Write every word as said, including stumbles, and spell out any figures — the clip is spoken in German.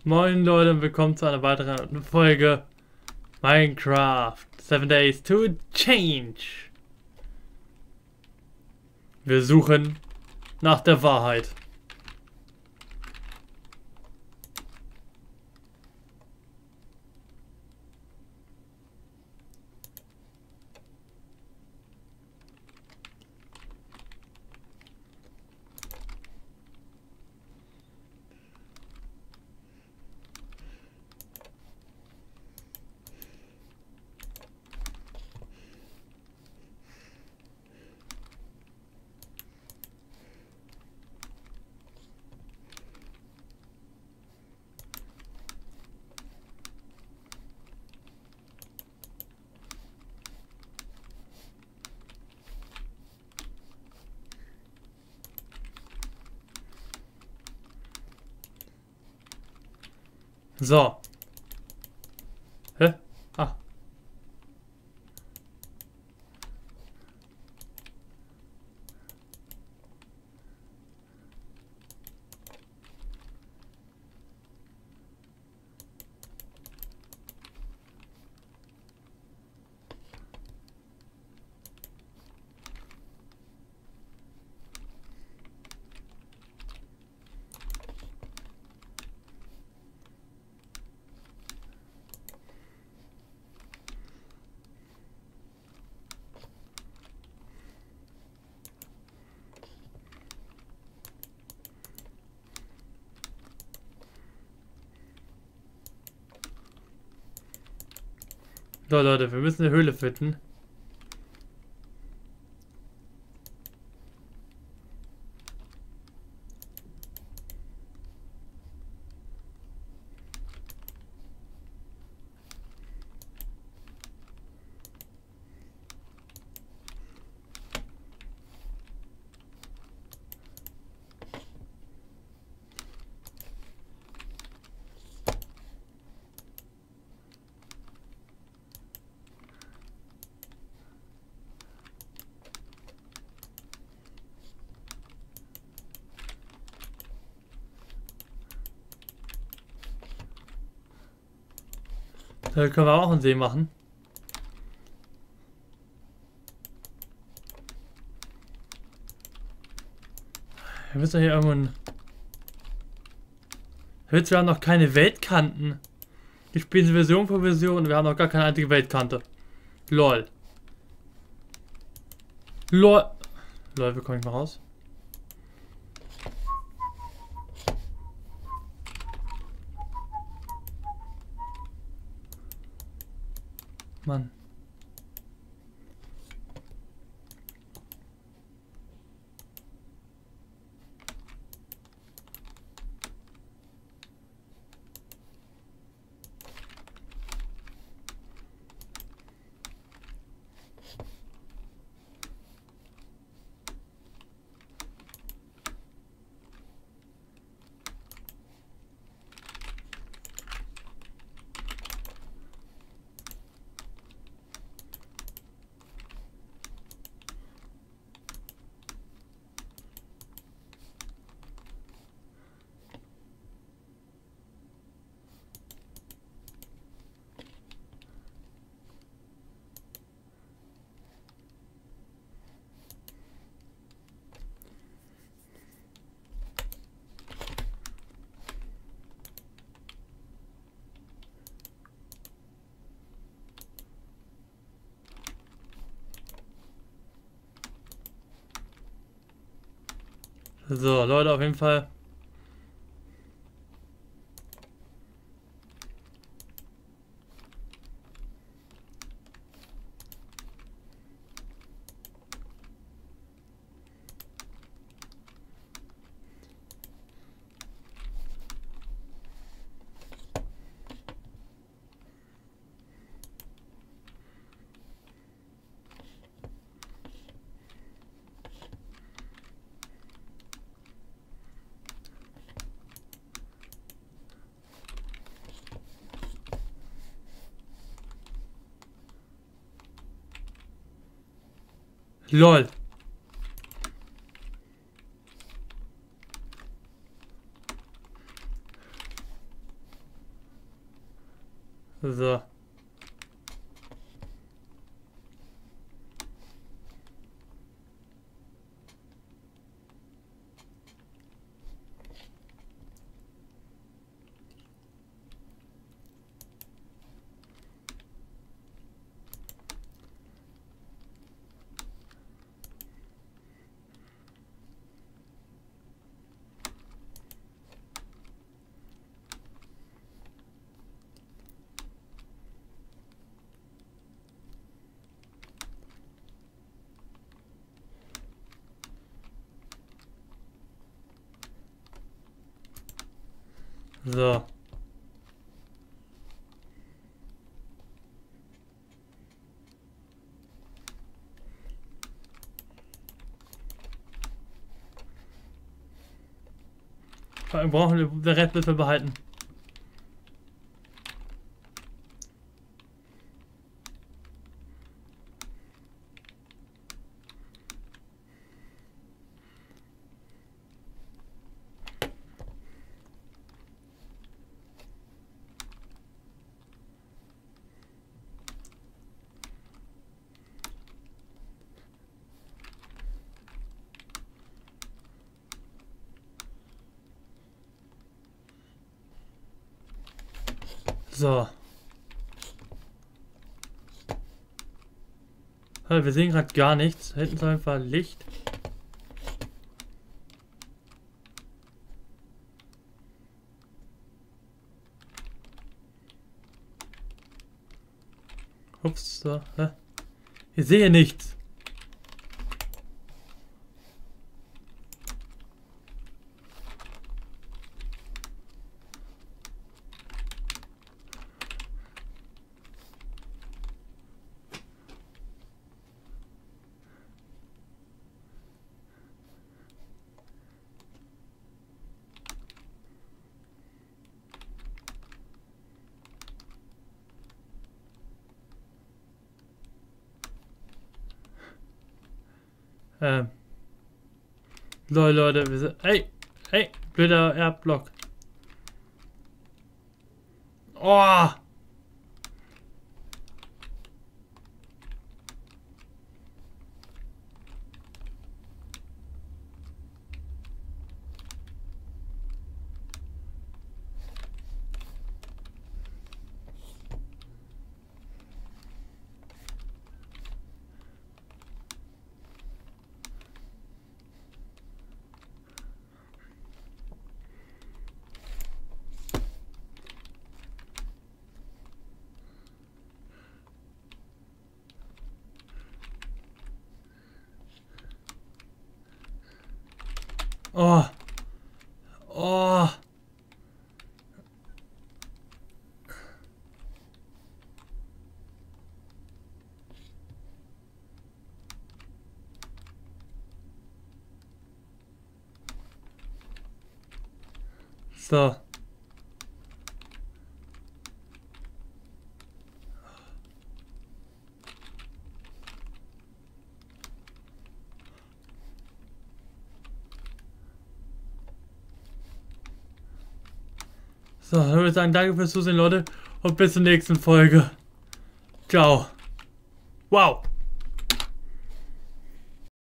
Moin Leute und willkommen zu einer weiteren Folge Minecraft Seven Days to Change. Wir suchen nach der Wahrheit. So. Hä? Ah. So Leute, wir müssen eine Höhle finden. Da können wir auch einen See machen. Wir müssen hier irgendwo ein... Hört, wir haben noch keine Weltkanten. Wir spielen Version für Version und wir haben noch gar keine einzige Weltkante. Lol. Lol. Lol, wie komme ich mal raus? Mann. So, Leute, auf jeden Fall. LOL. So. So. Wir brauchen den Rest müssen wir behalten. So. Wir sehen gerade gar nichts. Hinten ist einfach Licht. Ups, so. Ich sehe nichts. Ähm. Lol, Leute, wir sind. Ey! Ey! Blöder Erdblock. Oh! Oh. Oh. So. So, dann würde ich sagen, danke fürs Zusehen, Leute, und bis zur nächsten Folge. Ciao. Wow.